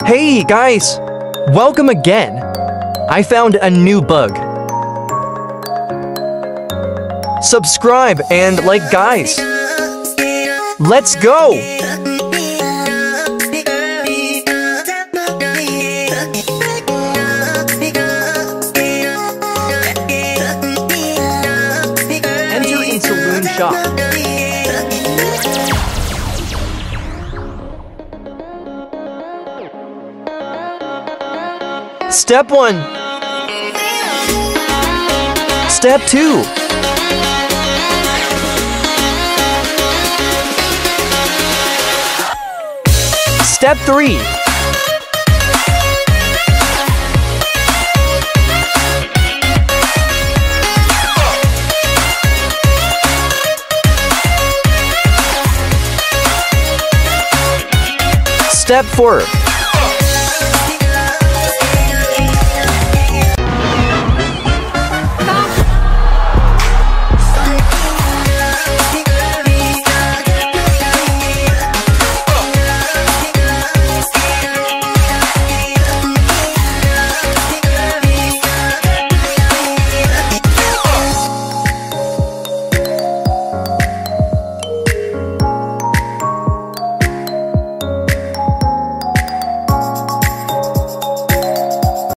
Hey guys! Welcome again! I found a new bug. Subscribe and like, guys! Let's go! Enter in saloon shop. Step 1. Step 2. Step 3. Step 4.